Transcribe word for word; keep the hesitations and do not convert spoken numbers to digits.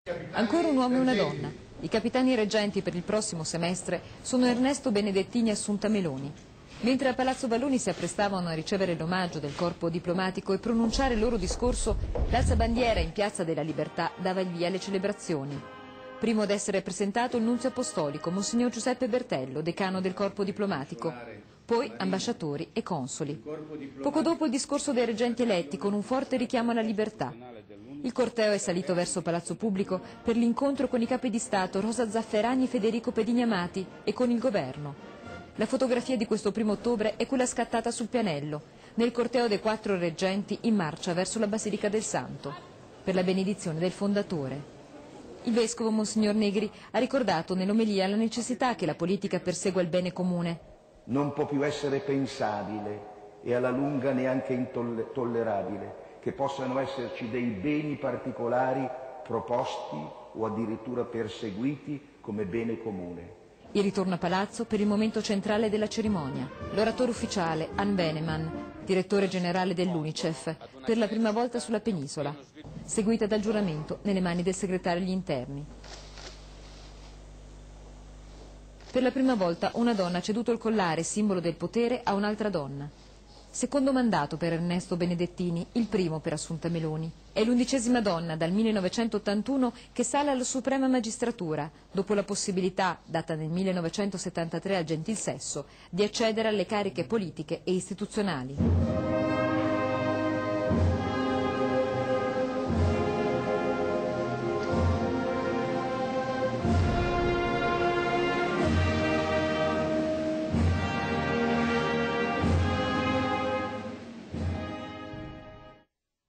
Ancora un uomo e una donna. I capitani reggenti per il prossimo semestre sono Ernesto Benedettini e Assunta Meloni. Mentre a Palazzo Balloni si apprestavano a ricevere l'omaggio del corpo diplomatico e pronunciare il loro discorso, l'alzabandiera in Piazza della Libertà dava il via alle celebrazioni. Primo ad essere presentato il nunzio apostolico, Monsignor Giuseppe Bertello, decano del corpo diplomatico, poi ambasciatori e consoli. Poco dopo il discorso dei reggenti eletti con un forte richiamo alla libertà. Il corteo è salito verso Palazzo Pubblico per l'incontro con i capi di Stato Rosa Zafferani e Federico Pedini Amati e con il governo. La fotografia di questo primo ottobre è quella scattata sul Pianello, nel corteo dei quattro reggenti in marcia verso la Basilica del Santo, per la benedizione del fondatore. Il vescovo Monsignor Negri ha ricordato nell'omelia la necessità che la politica persegua il bene comune. Non può più essere pensabile e alla lunga neanche intollerabile che possano esserci dei beni particolari proposti o addirittura perseguiti come bene comune. Il ritorno a palazzo per il momento centrale della cerimonia. L'oratore ufficiale, Ann Beneman, direttore generale dell'Unicef, per la prima volta sulla penisola, seguita dal giuramento nelle mani del segretario agli interni. Per la prima volta una donna ha ceduto il collare, simbolo del potere, a un'altra donna. Secondo mandato per Ernesto Benedettini, il primo per Assunta Meloni. È l'undicesima donna dal millenovecentottantuno che sale alla Suprema Magistratura, dopo la possibilità, data nel millenovecentosettantatré al Gentilsesso, di accedere alle cariche politiche e istituzionali.